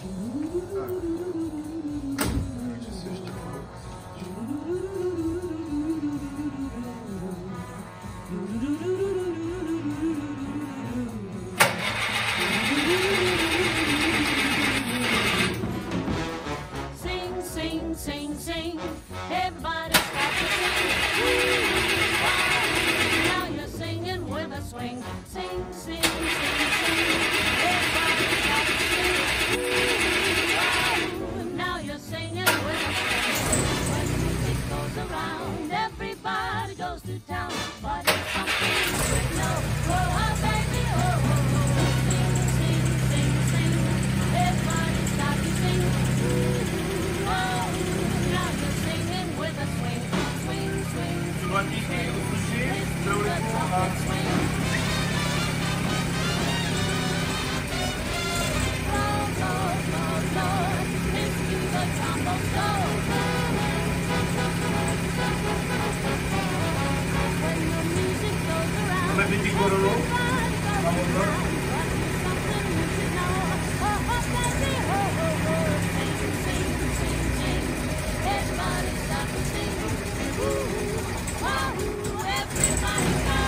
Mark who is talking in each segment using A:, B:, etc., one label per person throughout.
A: Sing, sing, sing, sing. Everybody start to sing. Wow. Now you're singing with a swing. Sing, sing, sing, sing. Everybody start to sing. Wow. Now you're singing with a swing. When the music goes around, everybody goes to town. But it's something you know. Oh, oh, baby, oh, oh, oh. Sing, sing, sing, sing. Everybody start to sing. Oh, now you're singing with a swing. Swing, swing, swing.
B: Indiquer au toucher
A: Listen
B: le
A: to the
B: retour
A: trumpet
B: à
A: swing. Lord, Lord, Lord, Lord, listen to the trombone blow. When the music goes around,
B: Come petit Corolo.
A: everybody goes
B: Vamos,
A: to
B: Lord.
A: town. But it's something you should know. Oh, oh, baby, oh, oh, oh. Sing, sing, sing, sing. Everybody start to sing. Ooh, wow, everybody go.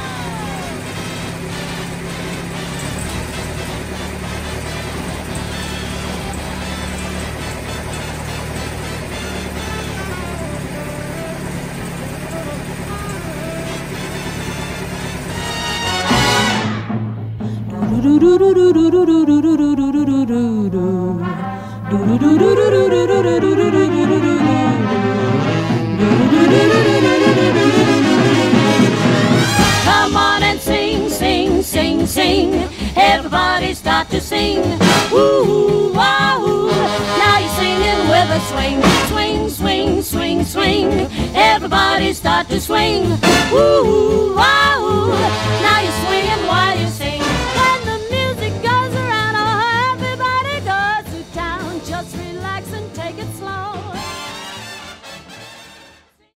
A: Come on and sing, sing, sing, sing. Everybody start to sing. Ooh, wahoo. Now you're singing with a swing. Swing, swing, swing, swing. Everybody start to swing. Ooh, wahoo.